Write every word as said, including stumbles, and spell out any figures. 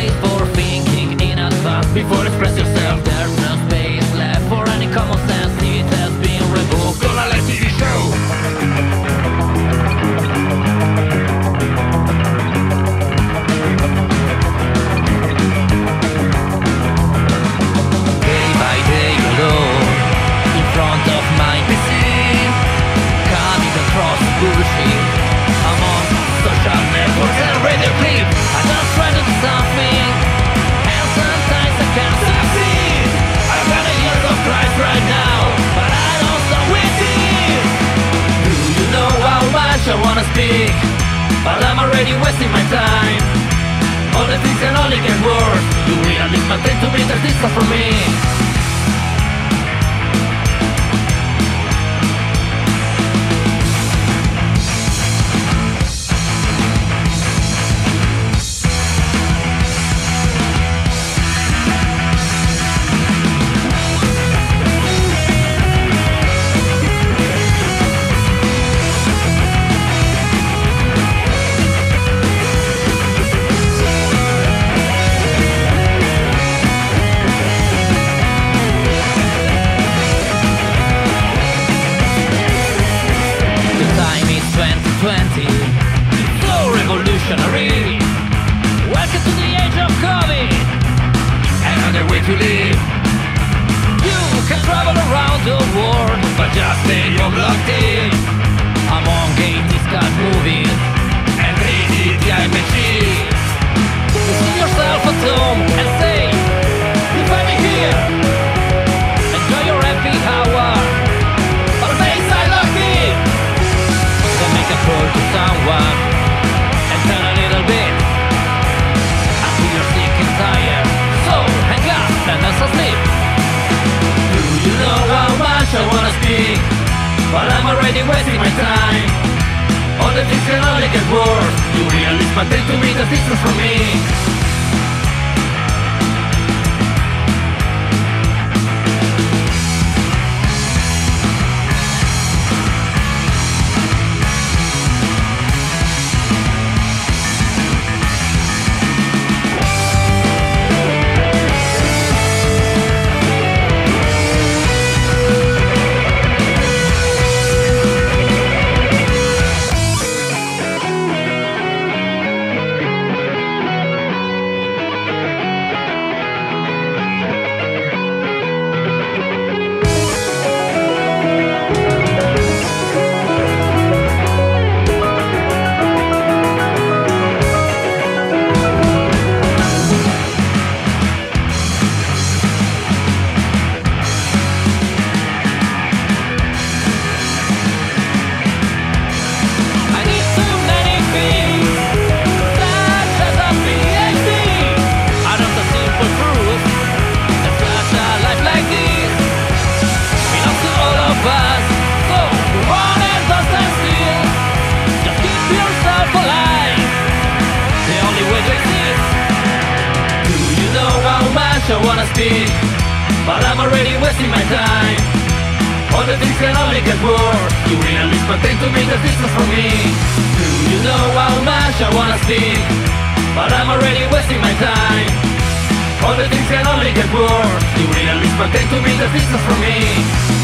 space for thinking in advance before express yourself. There's no space left for any common sense. It has been revoked. Gonna let T V show. Day by day alone, in front of my P C, coming across bullshit among social networks and radio clip. I just try to do something, and sometimes I can't succeed. I've got a year of Christ right now, but I don't stop with it. Do you know how much I wanna speak, but I'm already wasting my time. All the things can only get worse. You really maintain to meter distance from me. twenty, so revolutionary. Welcome to the age of COVID, another way to live. You can travel around the world, but just stay home locked in among eighties cut movies and three D images. You see yourself at home and say, you find me here. Enjoy your happy hour, or face I locked in. Make a call to someone and turn a little bit until you're sick and tired. So hang up and that's asleep. Do you know how much I wanna speak, but I'm already wasting my time. All the things can only get worse. You really maintain to me the distance from me. I wanna speak, but I'm already wasting my time. All the things can only get worse. You really maintain to me the distance from me. Do you know how much I wanna speak, but I'm already wasting my time. All the things can only get worse. You really maintain to me the distance from me.